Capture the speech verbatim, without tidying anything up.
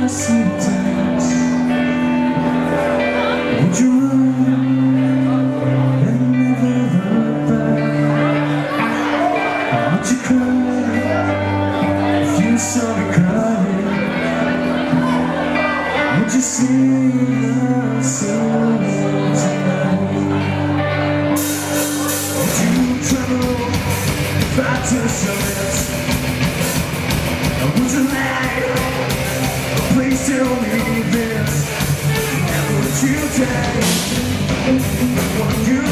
sometimes. Would you run and never look back? Would you cry if you saw me crying? Would you sing love song tonight? Would you tremble if I touched your lips? Or would you lie? Please tell me this. And would you die? Would you